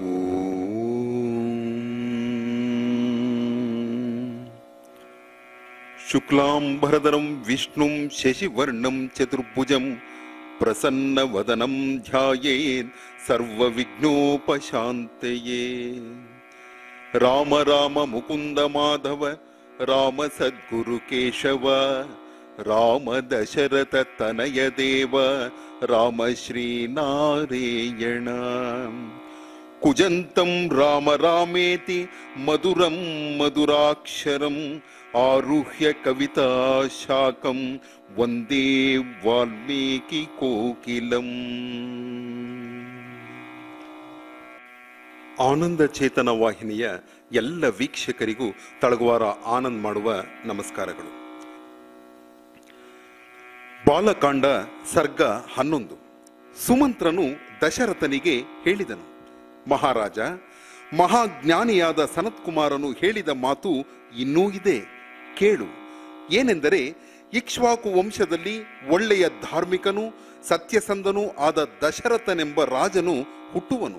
ಶುಕ್ಲಾಂಬರಧರಂ ವಿಷ್ಣುಂ ಶಶಿವರ್ಣಂ ಚತುರ್ಭುಜಂ ಪ್ರಸನ್ನವದನಂ ಧ್ಯಾಯೇತ್ ಸರ್ವವಿಘ್ನೋಪಶಾಂತಯೇ. ರಾಮ ರಾಮ ಮುಕುಂದ ಮಾಧವ ರಾಮ ಸದ್ಗುರು ಕೇಶವ ರಾಮ ದಶರಥ ತನಯ ದೇವ ರಾಮ ಶ್ರೀನಾರಾಯಣ. ಕುಜಂತಂ ರಾಮ ರಾಮೇತಿ ಮಧುರಂ ಮಧುರಾಕ್ಷರಂ ಆರುಹ್ಯ ಕವಿತಾ ಶಾಕಂ ವಂದೇ ವಾಲ್ಮೀಕಿ ಕೋಕಿಲಂ. ಆನಂದ ಚೇತನ ವಾಹಿನಿಯ ಎಲ್ಲ ವೀಕ್ಷಕರಿಗೂ ತಳಗುವಾರ ಆನಂದ್ ಮಾಡುವ ನಮಸ್ಕಾರಗಳು. ಬಾಲಕಾಂಡ ಸರ್ಗ 11. ಸುಮಂತ್ರನು ದಶರಥನಿಗೆ ಹೇಳಿದನು, ಮಹಾರಾಜ, ಮಹಾಜ್ಞಾನಿಯಾದ ಸನತ್ಕುಮಾರನು ಹೇಳಿದ ಮಾತು ಇನ್ನೂ ಇದೆ, ಕೇಳು. ಏನೆಂದರೆ, ಇಕ್ಷ್ವಾಕು ವಂಶದಲ್ಲಿ ಒಳ್ಳೆಯ ಧಾರ್ಮಿಕನೂ ಸತ್ಯಸಂಧನೂ ಆದ ದಶರಥನೆಂಬ ರಾಜನು ಹುಟ್ಟುವನು.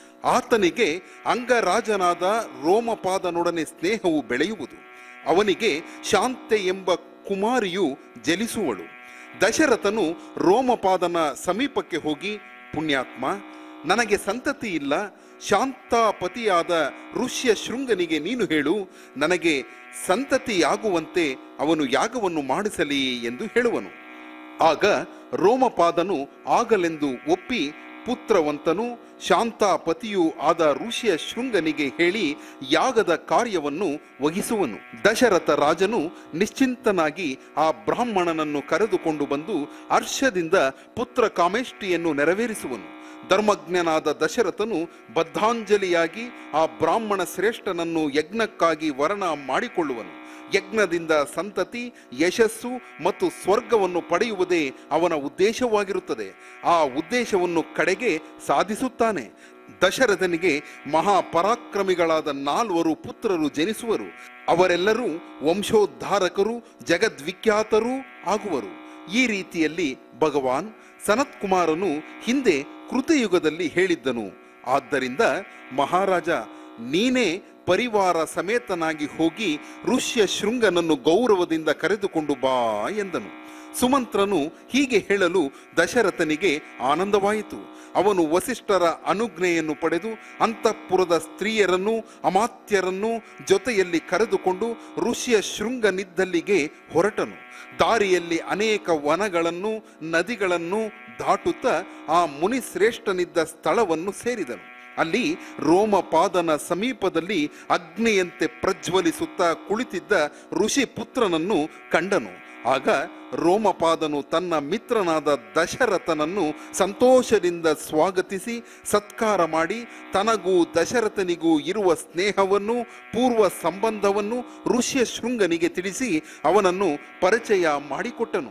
ಆತನಿಗೆ ಅಂಗರಾಜನಾದ ರೋಮಪಾದನೊಡನೆ ಸ್ನೇಹವು ಬೆಳೆಯುವುದು. ಅವನಿಗೆ ಶಾಂತೆ ಎಂಬ ಕುಮಾರಿಯು ಜನಿಸುವಳು. ದಶರಥನು ರೋಮಪಾದನ ಸಮೀಪಕ್ಕೆ ಹೋಗಿ, ಪುಣ್ಯಾತ್ಮ, ನನಗೆ ಸಂತತಿ ಇಲ್ಲ, ಶಾಂತಾಪತಿಯಾದ ಋಷ್ಯ ಶೃಂಗನಿಗೆ ನೀನು ಹೇಳು, ನನಗೆ ಸಂತತಿಯಾಗುವಂತೆ ಅವನು ಯಾಗವನ್ನು ಮಾಡಿಸಲಿ ಎಂದು ಹೇಳುವನು. ಆಗ ರೋಮಪಾದನು ಆಗಲೆಂದು ಒಪ್ಪಿ ಪುತ್ರವಂತನು ಶಾಂತಾಪತಿಯೂ ಆದ ಋಷ್ಯ ಶೃಂಗನಿಗೆ ಹೇಳಿ ಯಾಗದ ಕಾರ್ಯವನ್ನು ವಹಿಸುವನು. ದಶರಥ ರಾಜನು ನಿಶ್ಚಿಂತನಾಗಿ ಆ ಬ್ರಾಹ್ಮಣನನ್ನು ಕರೆದುಕೊಂಡು ಬಂದು ಹರ್ಷದಿಂದ ಪುತ್ರ ಕಾಮೇಷ್ಟಿಯನ್ನು ನೆರವೇರಿಸುವನು. ಧರ್ಮಜ್ಞನಾದ ದಶರಥನು ಬದ್ಧಾಂಜಲಿಯಾಗಿ ಆ ಬ್ರಾಹ್ಮಣ ಶ್ರೇಷ್ಠನನ್ನು ಯಜ್ಞಕ್ಕಾಗಿ ವರಣ ಮಾಡಿಕೊಳ್ಳುವನು. ಯಜ್ಞದಿಂದ ಸಂತತಿ, ಯಶಸ್ಸು ಮತ್ತು ಸ್ವರ್ಗವನ್ನು ಪಡೆಯುವುದೇ ಅವನ ಉದ್ದೇಶವಾಗಿರುತ್ತದೆ. ಆ ಉದ್ದೇಶವನ್ನು ಕಡೆಗೆ ಸಾಧಿಸುತ್ತಾನೆ. ದಶರಥನಿಗೆ ಮಹಾಪರಾಕ್ರಮಿಗಳಾದ 4 ಪುತ್ರರು ಜನಿಸುವರು. ಅವರೆಲ್ಲರೂ ವಂಶೋದ್ಧಾರಕರು, ಜಗದ್ವಿಖ್ಯಾತರೂ ಆಗುವರು. ಈ ರೀತಿಯಲ್ಲಿ ಭಗವಾನ್ ಸನತ್ಕುಮಾರನು ಹಿಂದೆ ಕೃತಯುಗದಲ್ಲಿ ಹೇಳಿದ್ದನು. ಆದ್ದರಿಂದ ಮಹಾರಾಜ, ನೀನೇ ಪರಿವಾರ ಸಮೇತನಾಗಿ ಹೋಗಿ ಋಷ್ಯ ಶೃಂಗನನ್ನು ಗೌರವದಿಂದ ಕರೆದುಕೊಂಡು ಬಾ ಎಂದನು. ಸುಮಂತ್ರನು ಹೀಗೆ ಹೇಳಲು ದಶರಥನಿಗೆ ಆನಂದವಾಯಿತು. ಅವನು ವಸಿಷ್ಠರ ಅನುಜ್ಞೆಯನ್ನು ಪಡೆದು ಅಂತಃಪುರದ ಸ್ತ್ರೀಯರನ್ನು ಅಮಾತ್ಯರನ್ನು ಜೊತೆಯಲ್ಲಿ ಕರೆದುಕೊಂಡು ಋಷ್ಯ ಶೃಂಗನಿದ್ದಲ್ಲಿಗೆ ಹೊರಟನು. ದಾರಿಯಲ್ಲಿ ಅನೇಕ ವನಗಳನ್ನು ನದಿಗಳನ್ನು ದಾಟುತ್ತಾ ಆ ಮುನಿಶ್ರೇಷ್ಠನಿದ್ದ ಸ್ಥಳವನ್ನು ಸೇರಿದನು. ಅಲ್ಲಿ ರೋಮಪಾದನ ಸಮೀಪದಲ್ಲಿ ಅಗ್ನಿಯಂತೆ ಪ್ರಜ್ವಲಿಸುತ್ತಾ ಕುಳಿತಿದ್ದ ಋಷಿ ಪುತ್ರನನ್ನು ಕಂಡನು. ಆಗ ರೋಮಪಾದನು ತನ್ನ ಮಿತ್ರನಾದ ದಶರಥನನ್ನು ಸಂತೋಷದಿಂದ ಸ್ವಾಗತಿಸಿ ಸತ್ಕಾರ ಮಾಡಿ ತನಗೂ ದಶರಥನಿಗೂ ಇರುವ ಸ್ನೇಹವನ್ನು ಪೂರ್ವ ಸಂಬಂಧವನ್ನು ಋಷ್ಯ ಶೃಂಗನಿಗೆ ತಿಳಿಸಿ ಅವನನ್ನು ಪರಿಚಯ ಮಾಡಿಕೊಟ್ಟನು.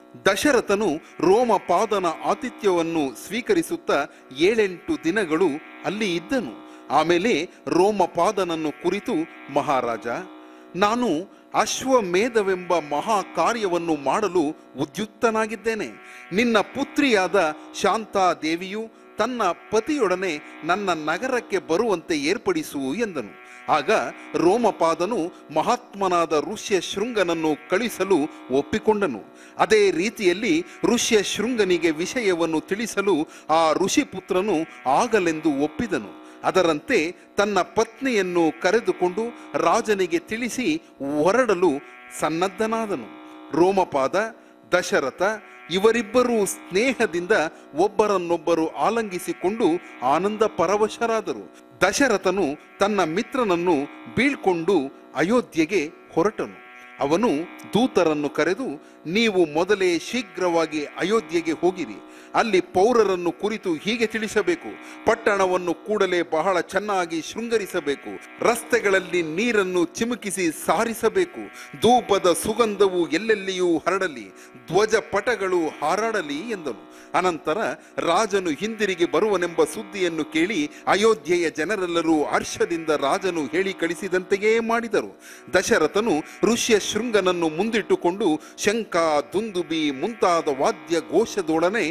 ದಶರಥನು ರೋಮಪಾದನ ಆತಿಥ್ಯವನ್ನು ಸ್ವೀಕರಿಸುತ್ತಾ 7-8 ದಿನಗಳು ಅಲ್ಲಿ ಇದ್ದನು. ಆಮೇಲೆ ರೋಮಪಾದನನ್ನು ಕುರಿತು, ಮಹಾರಾಜ, ನಾನು ಅಶ್ವಮೇಧವೆಂಬ ಮಹಾ ಕಾರ್ಯವನ್ನು ಮಾಡಲು ಉದ್ಯುಕ್ತನಾಗಿದ್ದೇನೆ. ನಿನ್ನ ಪುತ್ರಿಯಾದ ಶಾಂತಾದೇವಿಯು ತನ್ನ ಪತಿಯೊಡನೆ ನನ್ನ ನಗರಕ್ಕೆ ಬರುವಂತೆ ಏರ್ಪಡಿಸು ಎಂದನು. ಆಗ ರೋಮಪಾದನು ಮಹಾತ್ಮನಾದ ಋಷ್ಯ ಶೃಂಗನನ್ನು ಕಳಿಸಲು ಒಪ್ಪಿಕೊಂಡನು. ಅದೇ ರೀತಿಯಲ್ಲಿ ಋಷ್ಯ ಶೃಂಗನಿಗೆ ವಿಷಯವನ್ನು ತಿಳಿಸಲು ಆ ಋಷಿಪುತ್ರನು ಆಗಲೆಂದು ಒಪ್ಪಿದನು. ಅದರಂತೆ ತನ್ನ ಪತ್ನಿಯನ್ನು ಕರೆದುಕೊಂಡು ರಾಜನಿಗೆ ತಿಳಿಸಿ ಹೊರಡಲು ಸನ್ನದ್ಧನಾದನು. ರೋಮಪಾದ, ದಶರಥ ಇವರಿಬ್ಬರೂ ಸ್ನೇಹದಿಂದ ಒಬ್ಬರನ್ನೊಬ್ಬರು ಆಲಂಗಿಸಿಕೊಂಡು ಆನಂದ ಪರವಶರಾದರು. ದಶರಥನು ತನ್ನ ಮಿತ್ರನನ್ನು ಬೀಳ್ಕೊಂಡು ಅಯೋಧ್ಯೆಗೆ ಹೊರಟನು. ಅವನು ದೂತರನ್ನು ಕರೆದು, ನೀವು ಮೊದಲೇ ಶೀಘ್ರವಾಗಿ ಅಯೋಧ್ಯೆಗೆ ಹೋಗಿರಿ. ಅಲ್ಲಿ ಪೌರರನ್ನು ಕುರಿತು ಹೀಗೆ ತಿಳಿಸಬೇಕು, ಪಟ್ಟಣವನ್ನು ಕೂಡಲೇ ಬಹಳ ಚೆನ್ನಾಗಿ ಶೃಂಗರಿಸಬೇಕು, ರಸ್ತೆಗಳಲ್ಲಿ ನೀರನ್ನು ಚಿಮುಕಿಸಿ ಸಾರಿಸಬೇಕು, ಧೂಪದ ಸುಗಂಧವು ಎಲ್ಲೆಲ್ಲಿಯೂ ಹರಡಲಿ, ಧ್ವಜ ಪಟಗಳು ಹಾರಾಡಲಿ ಎಂದನು. ಅನಂತರ ರಾಜನು ಹಿಂದಿರುಗಿ ಬರುವನೆಂಬ ಸುದ್ದಿಯನ್ನು ಕೇಳಿ ಅಯೋಧ್ಯೆಯ ಜನರೆಲ್ಲರೂ ಹರ್ಷದಿಂದ ರಾಜನು ಹೇಳಿ ಕಳಿಸಿದಂತೆಯೇ ಮಾಡಿದರು. ದಶರಥನು ಋಷ್ಯ ಶೃಂಗನನ್ನು ಮುಂದಿಟ್ಟುಕೊಂಡು ಶಂಖ ದುಂದುಬಿ ಮುಂತಾದ ವಾದ್ಯ ಘೋಷದೊಡನೆ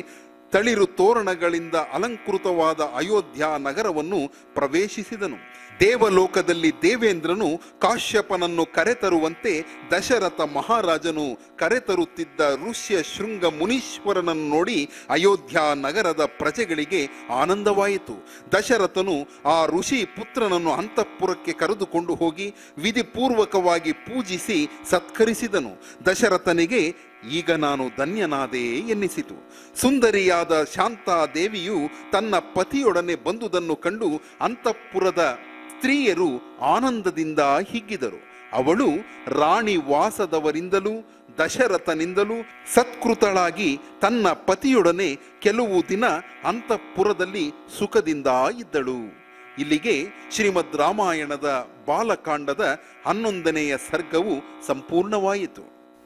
ತಳಿರು ತೋರಣಗಳಿಂದ ಅಲಂಕೃತವಾದ ಅಯೋಧ್ಯ ನಗರವನ್ನು ಪ್ರವೇಶಿಸಿದನು. ದೇವಲೋಕದಲ್ಲಿ ದೇವೇಂದ್ರನು ಕಾಶ್ಯಪನನ್ನು ಕರೆತರುವಂತೆ ದಶರಥ ಮಹಾರಾಜನು ಕರೆತರುತ್ತಿದ್ದ ಋಷ್ಯ ಶೃಂಗ ಮುನೀಶ್ವರನನ್ನು ನೋಡಿ ಅಯೋಧ್ಯ ನಗರದ ಪ್ರಜೆಗಳಿಗೆ ಆನಂದವಾಯಿತು. ದಶರಥನು ಆ ಋಷಿ ಪುತ್ರನನ್ನು ಅಂತಃಪುರಕ್ಕೆ ಕರೆದುಕೊಂಡು ಹೋಗಿ ವಿಧಿಪೂರ್ವಕವಾಗಿ ಪೂಜಿಸಿ ಸತ್ಕರಿಸಿದನು. ದಶರಥನಿಗೆ ಈಗ ನಾನು ಧನ್ಯನಾದೆ ಎನ್ನಿಸಿತು. ಸುಂದರಿಯಾದ ಶಾಂತಾದೇವಿಯು ತನ್ನ ಪತಿಯೊಡನೆ ಬಂದುದನ್ನು ಕಂಡು ಅಂತಃಪುರದ ಸ್ತ್ರೀಯರು ಆನಂದದಿಂದ ಹಿಗ್ಗಿದರು. ಅವಳು ರಾಣಿ ವಾಸದವರಿಂದಲೂ ದಶರಥನಿಂದಲೂ ಸತ್ಕೃತಳಾಗಿ ತನ್ನ ಪತಿಯೊಡನೆ ಕೆಲವು ದಿನ ಅಂತಃಪುರದಲ್ಲಿ ಸುಖದಿಂದ ಇದ್ದಳು. ಇಲ್ಲಿಗೆ ಶ್ರೀಮದ್ ರಾಮಾಯಣದ ಬಾಲಕಾಂಡದ 11ನೆಯ ಸರ್ಗವು ಸಂಪೂರ್ಣವಾಯಿತು.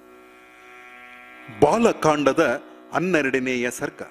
ಬಾಲಕಾಂಡದ 12ನೆಯ ಸರ್ಗ.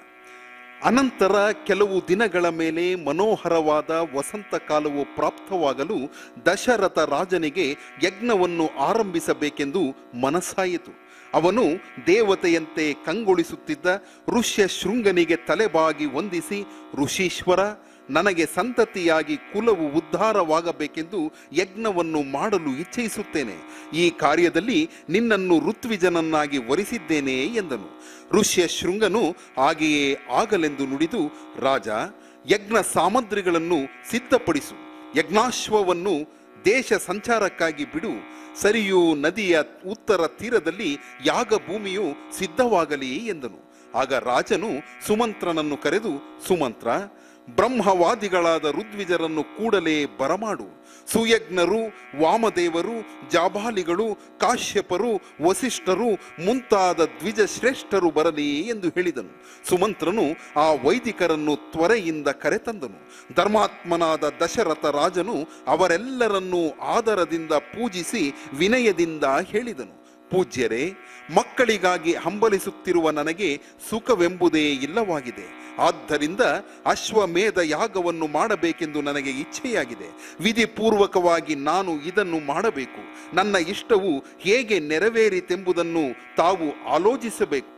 ಅನಂತರ ಕೆಲವು ದಿನಗಳ ಮೇಲೆ ಮನೋಹರವಾದ ವಸಂತ ಕಾಲವು ಪ್ರಾಪ್ತವಾಗಲು ದಶರಥ ರಾಜನಿಗೆ ಯಜ್ಞವನ್ನು ಆರಂಭಿಸಬೇಕೆಂದು ಮನಸ್ಸಾಯಿತು. ಅವನು ದೇವತೆಯಂತೆ ಕಂಗೊಳಿಸುತ್ತಿದ್ದ ಋಷ್ಯ ಶೃಂಗನಿಗೆ ತಲೆಬಾಗಿ ವಂದಿಸಿ, ಋಷೀಶ್ವರ, ನನಗೆ ಸಂತತಿಯಾಗಿ ಕುಲವು ಉದ್ಧಾರವಾಗಬೇಕೆಂದು ಯಜ್ಞವನ್ನು ಮಾಡಲು ಇಚ್ಛಿಸುತ್ತೇನೆ. ಈ ಕಾರ್ಯದಲ್ಲಿ ನಿನ್ನನ್ನು ಋತ್ವಿಜನನ್ನಾಗಿ ವರಿಸಿದ್ದೇನೆ ಎಂದನು. ಋಷ್ಯ ಶೃಂಗನು ಹಾಗೆಯೇ ಆಗಲೆಂದು ನುಡಿದು, ರಾಜ, ಯಜ್ಞ ಸಾಮಗ್ರಿಗಳನ್ನು ಸಿದ್ಧಪಡಿಸು, ಯಜ್ಞಾಶ್ವವನ್ನು ದೇಶ ಸಂಚಾರಕ್ಕಾಗಿ ಬಿಡು, ಸರಿಯೂ ನದಿಯ ಉತ್ತರ ತೀರದಲ್ಲಿ ಯಾಗ ಭೂಮಿಯು ಸಿದ್ಧವಾಗಲಿ ಎಂದನು. ಆಗ ರಾಜನು ಸುಮಂತ್ರನನ್ನು ಕರೆದು, ಸುಮಂತ್ರ, ಬ್ರಹ್ಮವಾದಿಗಳಾದ ಋದ್ವಿಜರನ್ನು ಕೂಡಲೇ ಬರಮಾಡು. ಸುಯಜ್ಞರು, ವಾಮದೇವರು, ಜಾಬಾಲಿಗಳು, ಕಾಶ್ಯಪರು, ವಸಿಷ್ಠರು ಮುಂತಾದ ದ್ವಿಜ ಶ್ರೇಷ್ಠರು ಬರಲಿ ಎಂದು ಹೇಳಿದನು. ಸುಮಂತ್ರನು ಆ ವೈದಿಕರನ್ನು ತ್ವರೆಯಿಂದ ಕರೆತಂದನು. ಧರ್ಮಾತ್ಮನಾದ ದಶರಥ ರಾಜನು ಅವರೆಲ್ಲರನ್ನೂ ಆದರದಿಂದ ಪೂಜಿಸಿ ವಿನಯದಿಂದ ಹೇಳಿದನು, ಪೂಜ್ಯರೇ, ಮಕ್ಕಳಿಗಾಗಿ ಹಂಬಲಿಸುತ್ತಿರುವ ನನಗೆ ಸುಖವೆಂಬುದೇ ಇಲ್ಲವಾಗಿದೆ. ಆದ್ದರಿಂದ ಅಶ್ವಮೇಧ ಯಾಗವನ್ನು ಮಾಡಬೇಕೆಂದು ನನಗೆ ಇಚ್ಛೆಯಾಗಿದೆ. ವಿಧಿಪೂರ್ವಕವಾಗಿ ನಾನು ಇದನ್ನು ಮಾಡಬೇಕು. ನನ್ನ ಇಷ್ಟವು ಹೇಗೆ ನೆರವೇರಿತೆಂಬುದನ್ನು ತಾವು ಆಲೋಚಿಸಬೇಕು.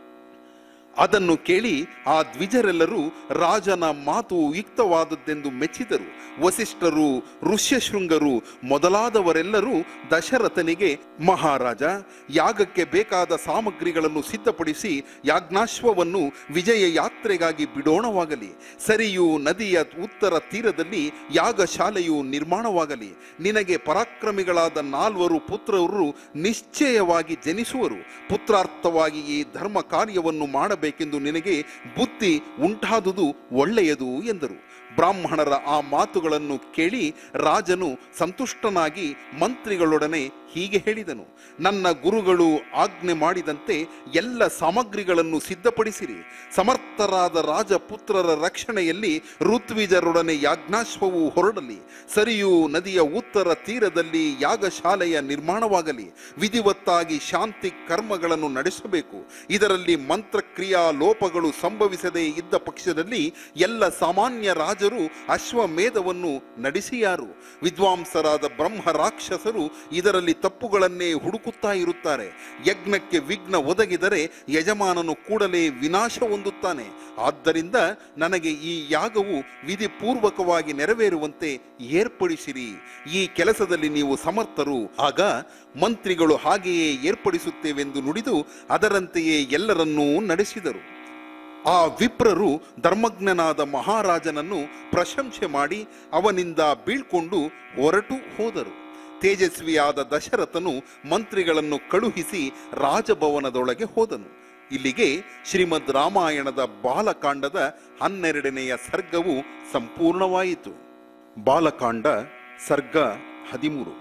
ಅದನ್ನು ಕೇಳಿ ಆ ದ್ವಿಜರೆಲ್ಲರೂ ರಾಜನ ಮಾತು ಯುಕ್ತವಾದದ್ದೆಂದು ಮೆಚ್ಚಿದರು. ವಸಿಷ್ಠರು, ಋಷ್ಯಶೃಂಗರು ಮೊದಲಾದವರೆಲ್ಲರೂ ದಶರಥನಿಗೆ, ಮಹಾರಾಜ, ಯಾಗಕ್ಕೆ ಬೇಕಾದ ಸಾಮಗ್ರಿಗಳನ್ನು ಸಿದ್ಧಪಡಿಸಿ ಯಾಜ್ಞಾಶ್ವವನ್ನು ವಿಜಯ ಯಾತ್ರೆಗಾಗಿ ಬಿಡೋಣವಾಗಲಿ. ಸರಿಯೂ ನದಿಯ ಉತ್ತರ ತೀರದಲ್ಲಿ ಯಾಗಶಾಲೆಯು ನಿರ್ಮಾಣವಾಗಲಿ. ನಿನಗೆ ಪರಾಕ್ರಮಿಗಳಾದ 4 ಪುತ್ರರು ನಿಶ್ಚಯವಾಗಿ ಜನಿಸುವರು. ಪುತ್ರಾರ್ಥವಾಗಿ ಈ ಧರ್ಮ ಕಾರ್ಯವನ್ನು ಮಾಡಬೇಕೆಂದು ನಿನಗೆ ಬುದ್ಧಿ ಉಂಟಾದುದು ಒಳ್ಳೆಯದು ಎಂದರು. ಬ್ರಾಹ್ಮಣರ ಆ ಮಾತುಗಳನ್ನು ಕೇಳಿ ರಾಜನು ಸಂತುಷ್ಟನಾಗಿ ಮಂತ್ರಿಗಳೊಡನೆ ಹೀಗೆ ಹೇಳಿದನು, ನನ್ನ ಗುರುಗಳು ಆಜ್ಞೆ ಮಾಡಿದಂತೆ ಎಲ್ಲ ಸಾಮಗ್ರಿಗಳನ್ನು ಸಿದ್ಧಪಡಿಸಿರಿ. ಸಮರ್ಥರಾದ ರಾಜಪುತ್ರರ ರಕ್ಷಣೆಯಲ್ಲಿ ಋತ್ವಿಜರೊಡನೆ ಯಾಜ್ಞಾಶ್ವವು ಹೊರಡಲಿ. ಸರಿಯೂ ನದಿಯ ಉತ್ತರ ತೀರದಲ್ಲಿ ಯಾಗಶಾಲೆಯ ನಿರ್ಮಾಣವಾಗಲಿ. ವಿಧಿವತ್ತಾಗಿ ಶಾಂತಿ ಕರ್ಮಗಳನ್ನು ನಡೆಸಬೇಕು. ಇದರಲ್ಲಿ ಮಂತ್ರಕ್ರಿಯಾ ಲೋಪಗಳು ಸಂಭವಿಸದೇ ಇದ್ದ ಪಕ್ಷದಲ್ಲಿ ಎಲ್ಲ ಸಾಮಾನ್ಯ ರಾಜರು ಅಶ್ವಮೇಧವನ್ನು ನಡೆಸಿಯಾರು. ವಿದ್ವಾಂಸರಾದ ಬ್ರಹ್ಮ ರಾಕ್ಷಸರು ಇದರಲ್ಲಿ ತಪ್ಪುಗಳನ್ನೇ ಹುಡುಕುತ್ತಾ ಇರುತ್ತಾರೆ. ಯಜ್ಞಕ್ಕೆ ವಿಘ್ನ ಒದಗಿದರೆ ಯಜಮಾನನು ಕೂಡಲೇ ವಿನಾಶ ಹೊಂದುತ್ತಾನೆ. ಆದ್ದರಿಂದ ನನಗೆ ಈ ಯಾಗವು ವಿಧಿಪೂರ್ವಕವಾಗಿ ನೆರವೇರುವಂತೆ ಏರ್ಪಡಿಸಿರಿ. ಈ ಕೆಲಸದಲ್ಲಿ ನೀವು ಸಮರ್ಥರು. ಆಗ ಮಂತ್ರಿಗಳು ಹಾಗೆಯೇ ಏರ್ಪಡಿಸುತ್ತೇವೆಂದು ನುಡಿದು ಅದರಂತೆಯೇ ಎಲ್ಲರನ್ನೂ ನಡೆಸಿದರು. ಆ ವಿಪ್ರರು ಧರ್ಮಜ್ಞನಾದ ಮಹಾರಾಜನನ್ನು ಪ್ರಶಂಸೆ ಮಾಡಿ ಅವನಿಂದ ಬೀಳ್ಕೊಂಡು ಹೊರಟು ಹೋದರು. ತೇಜಸ್ವಿಯಾದ ದಶರಥನು ಮಂತ್ರಿಗಳನ್ನು ಕಳುಹಿಸಿ ರಾಜಭವನದೊಳಗೆ ಹೋದನು. ಇಲ್ಲಿಗೆ ಶ್ರೀಮದ್ ರಾಮಾಯಣದ ಬಾಲಕಾಂಡದ 12ನೆಯ ಸರ್ಗವು ಸಂಪೂರ್ಣವಾಯಿತು. ಬಾಲಕಾಂಡ ಸರ್ಗ 13.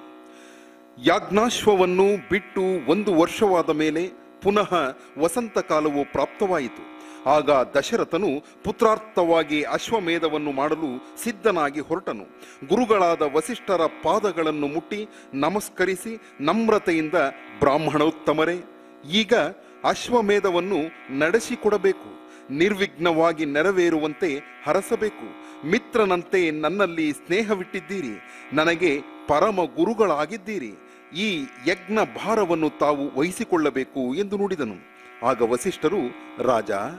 ಯಾಜ್ಞಾಶ್ವವನ್ನು ಬಿಟ್ಟು 1 ವರ್ಷವಾದ ಮೇಲೆ ಪುನಃ ವಸಂತ ಕಾಲವು ಪ್ರಾಪ್ತವಾಯಿತು. ಆಗ ದಶರಥನು ಪುತ್ರಾರ್ಥವಾಗಿ ಅಶ್ವಮೇಧವನ್ನು ಮಾಡಲು ಸಿದ್ಧನಾಗಿ ಹೊರಟನು. ಗುರುಗಳಾದ ವಸಿಷ್ಠರ ಪಾದಗಳನ್ನು ಮುಟ್ಟಿ ನಮಸ್ಕರಿಸಿ ನಮ್ರತೆಯಿಂದ, ಬ್ರಾಹ್ಮಣೋತ್ತಮರೇ, ಈಗ ಅಶ್ವಮೇಧವನ್ನು ನಡೆಸಿಕೊಡಬೇಕು. ನಿರ್ವಿಘ್ನವಾಗಿ ನೆರವೇರುವಂತೆ ಹರಸಬೇಕು. ಮಿತ್ರನಂತೆ ನನ್ನಲ್ಲಿ ಸ್ನೇಹವಿಟ್ಟಿದ್ದೀರಿ. ನನಗೆ ಪರಮ ಗುರುಗಳಾಗಿದ್ದೀರಿ. ಈ ಯಜ್ಞ ಭಾರವನ್ನು ತಾವು ವಹಿಸಿಕೊಳ್ಳಬೇಕು ಎಂದು ನುಡಿದನು. ಆಗ ವಸಿಷ್ಠರು, ರಾಜ,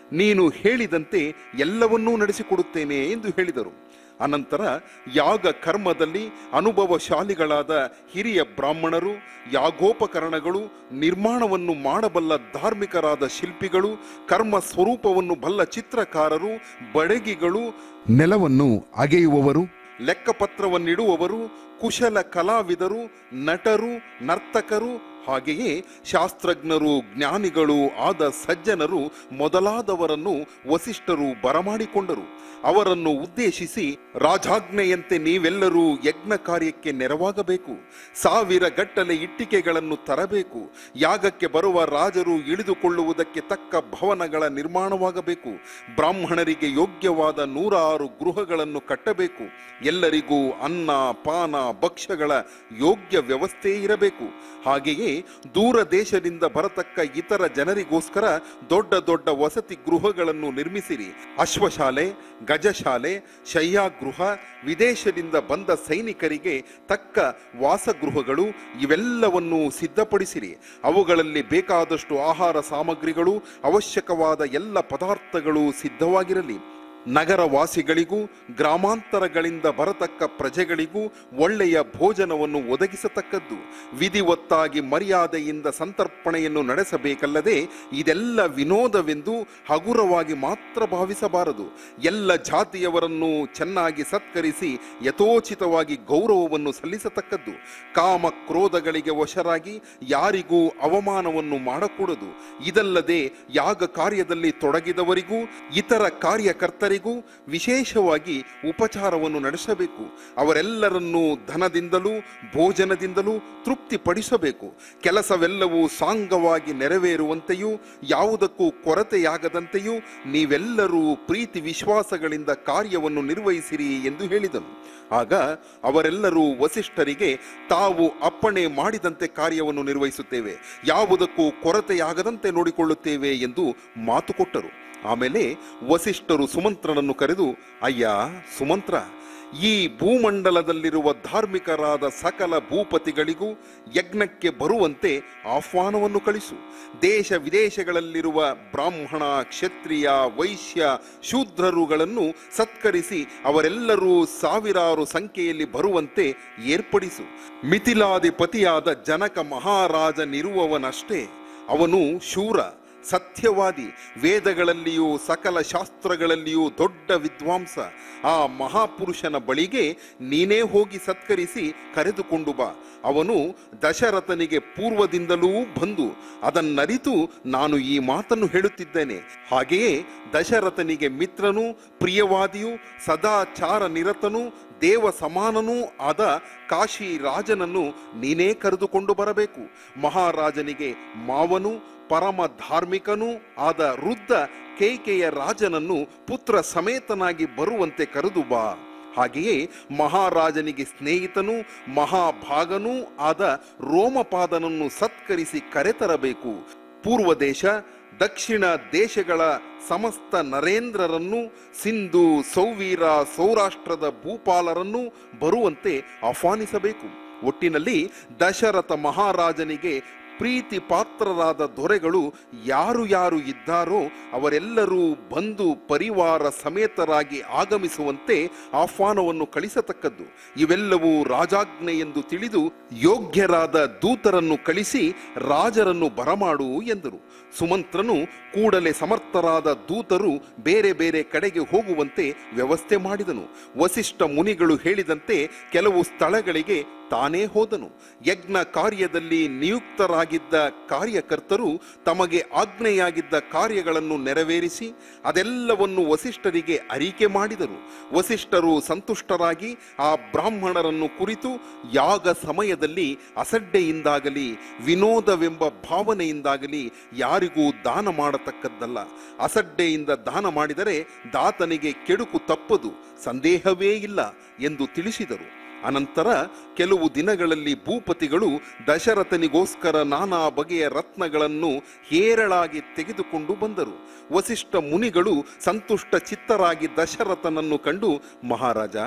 ನೀನು ಹೇಳಿದಂತೆ ಎಲ್ಲವನ್ನೂ ನಡೆಸಿಕೊಡುತ್ತೇನೆ ಎಂದು ಹೇಳಿದರು. ಅನಂತರ ಯಾಗ ಕರ್ಮದಲ್ಲಿ ಅನುಭವಶಾಲಿಗಳಾದ ಹಿರಿಯ ಬ್ರಾಹ್ಮಣರು, ಯಾಗೋಪಕರಣಗಳು, ನಿರ್ಮಾಣವನ್ನು ಮಾಡಬಲ್ಲ ಧಾರ್ಮಿಕರಾದ ಶಿಲ್ಪಿಗಳು, ಕರ್ಮ ಸ್ವರೂಪವನ್ನು ಬಲ್ಲ ಚಿತ್ರಕಾರರು, ಬಡಗಿಗಳು, ನೆಲವನ್ನು ಅಗೆಯುವವರು, ಲೆಕ್ಕಪತ್ರವನ್ನಿಡುವವರು, ಕುಶಲ ಕಲಾವಿದರು, ನಟರು, ನರ್ತಕರು, ಹಾಗೆಯೇ ಶಾಸ್ತ್ರಜ್ಞರು, ಜ್ಞಾನಿಗಳು ಆದ ಸಜ್ಜನರು ಮೊದಲಾದವರನ್ನು ವಸಿಷ್ಠರು ಬರಮಾಡಿಕೊಂಡರು. ಅವರನ್ನು ಉದ್ದೇಶಿಸಿ, ರಾಜಾಜ್ಞೆಯಂತೆ ನೀವೆಲ್ಲರೂ ಯಜ್ಞ ಕಾರ್ಯಕ್ಕೆ ನೆರವಾಗಬೇಕು. 1000 ಗಟ್ಟಲೆ ಇಟ್ಟಿಗೆಗಳನ್ನು ತರಬೇಕು. ಯಾಗಕ್ಕೆ ಬರುವ ರಾಜರು ಇಳಿದುಕೊಳ್ಳುವುದಕ್ಕೆ ತಕ್ಕ ಭವನಗಳ ನಿರ್ಮಾಣವಾಗಬೇಕು. ಬ್ರಾಹ್ಮಣರಿಗೆ ಯೋಗ್ಯವಾದ 106 ಗೃಹಗಳನ್ನು ಕಟ್ಟಬೇಕು. ಎಲ್ಲರಿಗೂ ಅನ್ನ ಪಾನ ಭಕ್ಷ್ಯಗಳ ಯೋಗ್ಯ ವ್ಯವಸ್ಥೆ ಇರಬೇಕು. ಹಾಗೆಯೇ ದೂರ ದೇಶದಿಂದ ಬರತಕ್ಕ ಇತರ ಜನರಿಗೋಸ್ಕರ ದೊಡ್ಡ ದೊಡ್ಡ ವಸತಿ ಗೃಹಗಳನ್ನು ನಿರ್ಮಿಸಿರಿ. ಅಶ್ವಶಾಲೆ, ಗಜಶಾಲೆ, ಶಯ್ಯಾಗೃಹ, ವಿದೇಶದಿಂದ ಬಂದ ಸೈನಿಕರಿಗೆ ತಕ್ಕ ವಾಸಗೃಹಗಳು ಇವೆಲ್ಲವನ್ನು ಸಿದ್ಧಪಡಿಸಿರಿ. ಅವುಗಳಲ್ಲಿ ಬೇಕಾದಷ್ಟು ಆಹಾರ ಸಾಮಗ್ರಿಗಳು, ಅವಶ್ಯಕವಾದ ಎಲ್ಲ ಪದಾರ್ಥಗಳು ಸಿದ್ಧವಾಗಿರಲಿ. ನಗರವಾಸಿಗಳಿಗೂ ಗ್ರಾಮಾಂತರಗಳಿಂದ ಬರತಕ್ಕ ಪ್ರಜೆಗಳಿಗೂ ಒಳ್ಳೆಯ ಭೋಜನವನ್ನು ಒದಗಿಸತಕ್ಕದ್ದು. ವಿಧಿವತ್ತಾಗಿ ಮರ್ಯಾದೆಯಿಂದ ಸಂತರ್ಪಣೆಯನ್ನು ನಡೆಸಬೇಕಲ್ಲದೆ ಇದೆಲ್ಲ ವಿನೋದವೆಂದು ಹಗುರವಾಗಿ ಮಾತ್ರ ಭಾವಿಸಬಾರದು. ಎಲ್ಲ ಜಾತಿಯವರನ್ನು ಚೆನ್ನಾಗಿ ಸತ್ಕರಿಸಿ ಯಥೋಚಿತವಾಗಿ ಗೌರವವನ್ನು ಸಲ್ಲಿಸತಕ್ಕದ್ದು. ಕಾಮ ಕ್ರೋಧಗಳಿಗೆ ವಶರಾಗಿ ಯಾರಿಗೂ ಅವಮಾನವನ್ನು ಮಾಡಕೂಡದು. ಇದಲ್ಲದೆ ಯಾಗ ಕಾರ್ಯದಲ್ಲಿ ತೊಡಗಿದವರಿಗೂ ಇತರ ಕಾರ್ಯಕರ್ತರಿಗೂ ವಿಶೇಷವಾಗಿ ಉಪಚಾರವನ್ನು ನಡೆಸಬೇಕು. ಅವರೆಲ್ಲರನ್ನೂ ಧನದಿಂದಲೂ ಭೋಜನದಿಂದಲೂ ತೃಪ್ತಿಪಡಿಸಬೇಕು. ಕೆಲಸವೆಲ್ಲವೂ ಸಾಂಗವಾಗಿ ನೆರವೇರುವಂತೆಯೂ ಯಾವುದಕ್ಕೂ ಕೊರತೆಯಾಗದಂತೆಯೂ ನೀವೆಲ್ಲರೂ ಪ್ರೀತಿ ವಿಶ್ವಾಸಗಳಿಂದ ಕಾರ್ಯವನ್ನು ನಿರ್ವಹಿಸಿರಿ ಎಂದು ಹೇಳಿದನು. ಆಗ ಅವರೆಲ್ಲರೂ ವಸಿಷ್ಠರಿಗೆ ತಾವು ಅಪ್ಪಣೆ ಮಾಡಿದಂತೆ ಕಾರ್ಯವನ್ನು ನಿರ್ವಹಿಸುತ್ತೇವೆ, ಯಾವುದಕ್ಕೂ ಕೊರತೆಯಾಗದಂತೆ ನೋಡಿಕೊಳ್ಳುತ್ತೇವೆ ಎಂದು ಮಾತು ಕೊಟ್ಟರು. ಆಮೇಲೆ ವಸಿಷ್ಠರು ಸುಮಂತ್ರನನ್ನು ಕರೆದು, ಅಯ್ಯ ಸುಮಂತ್ರ, ಈ ಭೂಮಂಡಲದಲ್ಲಿರುವ ಧಾರ್ಮಿಕರಾದ ಸಕಲ ಭೂಪತಿಗಳಿಗೂ ಯಜ್ಞಕ್ಕೆ ಬರುವಂತೆ ಆಹ್ವಾನವನ್ನು ಕಳಿಸು. ದೇಶ ವಿದೇಶಗಳಲ್ಲಿರುವ ಬ್ರಾಹ್ಮಣ, ಕ್ಷತ್ರಿಯ, ವೈಶ್ಯ, ಶೂದ್ರರುಗಳನ್ನು ಸತ್ಕರಿಸಿ ಅವರೆಲ್ಲರೂ 1000 ಸಂಖ್ಯೆಯಲ್ಲಿ ಬರುವಂತೆ ಏರ್ಪಡಿಸು. ಮಿಥಿಲಾಧಿಪತಿಯಾದ ಜನಕ ಮಹಾರಾಜನಿರುವವನಷ್ಟೇ. ಅವನು ಶೂರ, ಸತ್ಯವಾದಿ, ವೇದಗಳಲ್ಲಿಯೂ ಸಕಲ ಶಾಸ್ತ್ರಗಳಲ್ಲಿಯೂ ದೊಡ್ಡ ವಿದ್ವಾಂಸ. ಆ ಮಹಾಪುರುಷನ ಬಳಿಗೆ ನೀನೇ ಹೋಗಿ ಸತ್ಕರಿಸಿ ಕರೆದುಕೊಂಡು ಬಾ. ಅವನು ದಶರಥನಿಗೆ ಪೂರ್ವದಿಂದಲೂ ಬಂದು ಅದನ್ನರಿತು ನಾನು ಈ ಮಾತನ್ನು ಹೇಳುತ್ತಿದ್ದೇನೆ. ಹಾಗೆಯೇ ದಶರಥನಿಗೆ ಮಿತ್ರನೂ ಪ್ರಿಯವಾದಿಯೂ ಸದಾಚಾರ ನಿರತನೂ ದೇವ ಸಮಾನನೂ ಆದ ಕಾಶಿ ರಾಜನನ್ನು ನೀನೇ ಕರೆದುಕೊಂಡು ಬರಬೇಕು. ಮಹಾರಾಜನಿಗೆ ಮಾವನು ಪರಮ ಧಾರ್ಮಿಕನೂ ಆದ ವೃದ್ಧ ಕೈಕೇಯ ರಾಜನನ್ನು ಪುತ್ರ ಸಮೇತನಾಗಿ ಬರುವಂತೆ ಕರೆದು ಬಾ. ಹಾಗೆಯೇ ಮಹಾರಾಜನಿಗೆ ಸ್ನೇಹಿತನೂ ಮಹಾಭಾಗನೂ ಆದ ರೋಮಪಾದನನ್ನು ಸತ್ಕರಿಸಿ ಕರೆತರಬೇಕು. ಪೂರ್ವ ದೇಶ ದಕ್ಷಿಣ ದೇಶಗಳ ಸಮಸ್ತ ನರೇಂದ್ರರನ್ನು, ಸಿಂಧು ಸೌವೀರ ಸೌರಾಷ್ಟ್ರದ ಭೂಪಾಲರನ್ನು ಬರುವಂತೆ ಆಹ್ವಾನಿಸಬೇಕು. ಒಟ್ಟಿನಲ್ಲಿ ದಶರಥ ಮಹಾರಾಜನಿಗೆ ಪ್ರೀತಿ ಪಾತ್ರರಾದ ದೊರೆಗಳು ಯಾರು ಯಾರು ಇದ್ದಾರೋ ಅವರೆಲ್ಲರೂ ಬಂದು ಪರಿವಾರ ಸಮೇತರಾಗಿ ಆಗಮಿಸುವಂತೆ ಆಹ್ವಾನವನ್ನು ಕಳಿಸತಕ್ಕದ್ದು. ಇವೆಲ್ಲವೂ ರಾಜಾಜ್ಞೆ ಎಂದು ತಿಳಿದು ಯೋಗ್ಯರಾದ ದೂತರನ್ನು ಕಳಿಸಿ ರಾಜರನ್ನು ಬರಮಾಡು ಎಂದರು. ಸುಮಂತ್ರನು ಕೂಡಲೇ ಸಮರ್ಥರಾದ ದೂತರು ಬೇರೆ ಬೇರೆ ಕಡೆಗೆ ಹೋಗುವಂತೆ ವ್ಯವಸ್ಥೆ ಮಾಡಿದನು. ವಸಿಷ್ಠ ಮುನಿಗಳು ಹೇಳಿದಂತೆ ಕೆಲವು ಸ್ಥಳಗಳಿಗೆ ತಾನೇ ಹೋದನು. ಯಜ್ಞ ಕಾರ್ಯದಲ್ಲಿ ನಿಯುಕ್ತರಾಗಿದ್ದ ಕಾರ್ಯಕರ್ತರು ತಮಗೆ ಆಜ್ಞೆಯಾಗಿದ್ದ ಕಾರ್ಯಗಳನ್ನು ನೆರವೇರಿಸಿ ಅದೆಲ್ಲವನ್ನು ವಸಿಷ್ಠರಿಗೆ ಅರಿಕೆ ಮಾಡಿದರು. ವಸಿಷ್ಠರು ಸಂತುಷ್ಟರಾಗಿ ಆ ಬ್ರಾಹ್ಮಣರನ್ನು ಕುರಿತು ಯಾಗ ಸಮಯದಲ್ಲಿ ಅಸಡ್ಡೆಯಿಂದಾಗಲಿ ವಿನೋದವೆಂಬ ಭಾವನೆಯಿಂದಾಗಲಿ ಯಾರಿಗೂ ದಾನ ಮಾಡತಕ್ಕದ್ದಲ್ಲ. ಅಸಡ್ಡೆಯಿಂದ ದಾನ ಮಾಡಿದರೆ ದಾತನಿಗೆ ಕೆಡುಕು ತಪ್ಪದು, ಸಂದೇಹವೇ ಇಲ್ಲ ಎಂದು ತಿಳಿಸಿದರು. ಅನಂತರ ಕೆಲವು ದಿನಗಳಲ್ಲಿ ಭೂಪತಿಗಳು ದಶರಥನಿಗೋಸ್ಕರ ನಾನಾ ಬಗೆಯ ರತ್ನಗಳನ್ನು ಹೇರಳಾಗಿ ತೆಗೆದುಕೊಂಡು ಬಂದರು. ವಸಿಷ್ಠ ಮುನಿಗಳು ಸಂತುಷ್ಟ ಚಿತ್ತರಾಗಿ ದಶರಥನನ್ನು ಕಂಡು, ಮಹಾರಾಜ,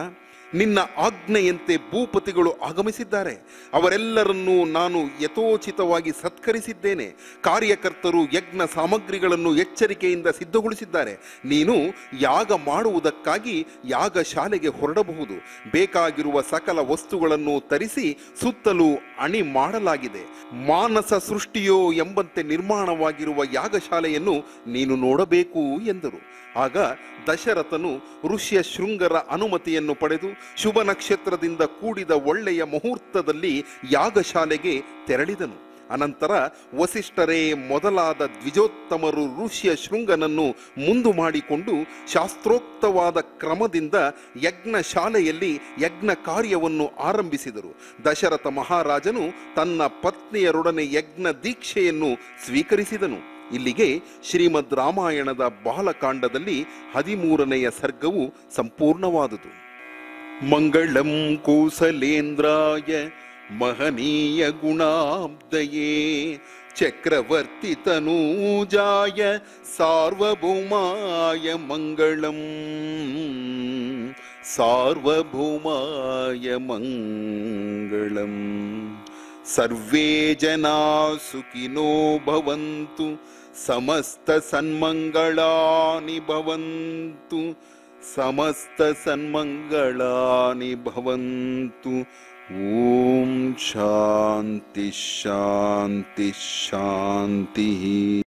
ನಿನ್ನ ಆಜ್ಞೆಯಂತೆ ಭೂಪತಿಗಳು ಆಗಮಿಸಿದ್ದಾರೆ. ಅವರೆಲ್ಲರನ್ನೂ ನಾನು ಯಥೋಚಿತವಾಗಿ ಸತ್ಕರಿಸಿದ್ದೇನೆ. ಕಾರ್ಯಕರ್ತರು ಯಜ್ಞ ಸಾಮಗ್ರಿಗಳನ್ನು ಎಚ್ಚರಿಕೆಯಿಂದ ಸಿದ್ಧಗೊಳಿಸಿದ್ದಾರೆ. ನೀನು ಯಾಗ ಮಾಡುವುದಕ್ಕಾಗಿ ಯಾಗಶಾಲೆಗೆ ಹೊರಡಬಹುದು. ಬೇಕಾಗಿರುವ ಸಕಲ ವಸ್ತುಗಳನ್ನು ತರಿಸಿ ಸುತ್ತಲೂ ಅಣಿ ಮಾಡಲಾಗಿದೆ. ಮಾನಸ ಸೃಷ್ಟಿಯೋ ಎಂಬಂತೆ ನಿರ್ಮಾಣವಾಗಿರುವ ಯಾಗಶಾಲೆಯನ್ನು ನೀನು ನೋಡಬೇಕು ಎಂದರು. ಆಗ ದಶರಥನು ಋಷ್ಯ ಶೃಂಗರ ಅನುಮತಿಯನ್ನು ಪಡೆದು ಶುಭ ನಕ್ಷತ್ರದಿಂದ ಕೂಡಿದ ಒಳ್ಳೆಯ ಮುಹೂರ್ತದಲ್ಲಿ ಯಾಗಶಾಲೆಗೆ ತೆರಳಿದನು. ಅನಂತರ ವಸಿಷ್ಠರೇ ಮೊದಲಾದ ದ್ವಿಜೋತ್ತಮರು ಋಷ್ಯ ಶೃಂಗನನ್ನು ಮುಂದು ಮಾಡಿಕೊಂಡು ಶಾಸ್ತ್ರೋಕ್ತವಾದ ಕ್ರಮದಿಂದ ಯಜ್ಞಶಾಲೆಯಲ್ಲಿ ಯಜ್ಞ ಕಾರ್ಯವನ್ನು ಆರಂಭಿಸಿದರು. ದಶರಥ ಮಹಾರಾಜನು ತನ್ನ ಪತ್ನಿಯರೊಡನೆ ಯಜ್ಞ ದೀಕ್ಷೆಯನ್ನು ಸ್ವೀಕರಿಸಿದನು. ಇಲ್ಲಿಗೆ ಶ್ರೀಮದ್ ರಾಮಾಯಣದ ಬಾಲಕಾಂಡದಲ್ಲಿ 13ನೆಯ ಸರ್ಗವು ಸಂಪೂರ್ಣವಾದುದು. ಮಂಗಳಂ ಕೌಸಲೇಂದ್ರಾಯ ಮಹನೀಯ ಗುಣಾಬ್ಧಯೇ ಚಕ್ರವರ್ತಿ ತನೂಜಾಯ ಸಾರ್ವಭೌಮಾಯ ಮಂಗಳಂ ಸಾರ್ವಭೌಮಾಯ ಮಂಗಳಂ. ಸರ್ವೇ ಜನಾ ಸುಖಿನೋ ಭವಂತು ಸಮಸ್ತ ಸನ್ಮಂಗಳಾನಿ ಭವಂತು ಸಮಸ್ತ ಸನ್ಮಂಗಳಾನಿ ಭವಂತು. ಓಂ ಶಾಂತಿ ಶಾಂತಿ ಶಾಂತಿ.